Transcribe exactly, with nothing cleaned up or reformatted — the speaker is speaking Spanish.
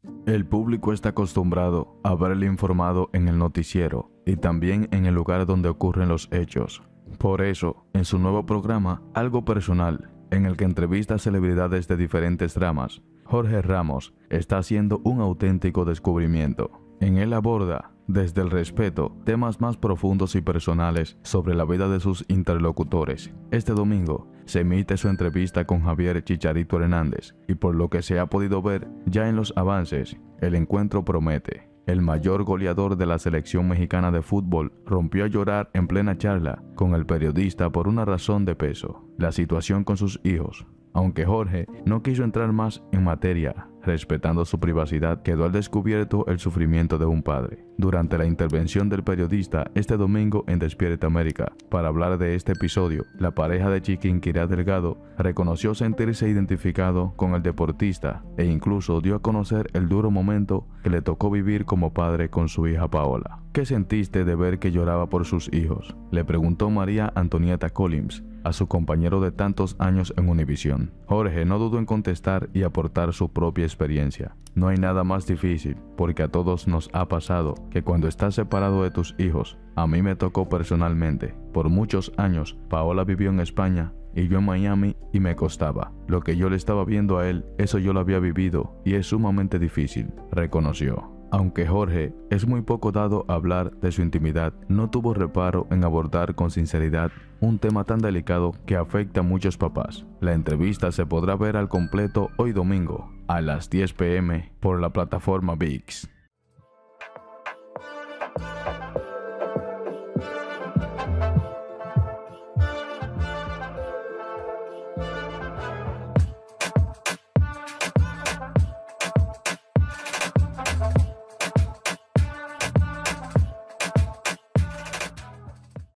El público está acostumbrado a verle informado en el noticiero y también en el lugar donde ocurren los hechos. Por eso, en su nuevo programa, Algo Personal, en el que entrevista a celebridades de diferentes ramas, Jorge Ramos está haciendo un auténtico descubrimiento. En él aborda, desde el respeto, temas más profundos y personales sobre la vida de sus interlocutores. Este domingo se emite su entrevista con Javier Chicharito Hernández y por lo que se ha podido ver ya en los avances, el encuentro promete. El mayor goleador de la selección mexicana de fútbol rompió a llorar en plena charla con el periodista por una razón de peso: la situación con sus hijos. Aunque Jorge no quiso entrar más en materia, respetando su privacidad, quedó al descubierto el sufrimiento de un padre. Durante la intervención del periodista este domingo en Despierta América, para hablar de este episodio, la pareja de Chiquinquirá Delgado reconoció sentirse identificado con el deportista e incluso dio a conocer el duro momento que le tocó vivir como padre con su hija Paola. ¿Qué sentiste de ver que lloraba por sus hijos?, le preguntó María Antonieta Collins a su compañero de tantos años en Univisión. Jorge no dudó en contestar y aportar su propia experiencia. No hay nada más difícil, porque a todos nos ha pasado que cuando estás separado de tus hijos, a mí me tocó personalmente. Por muchos años, Paola vivió en España y yo en Miami y me costaba. Lo que yo le estaba viendo a él, eso yo lo había vivido y es sumamente difícil, reconoció. Aunque Jorge es muy poco dado a hablar de su intimidad, no tuvo reparo en abordar con sinceridad un tema tan delicado que afecta a muchos papás. La entrevista se podrá ver al completo hoy domingo a las diez p m por la plataforma V I X.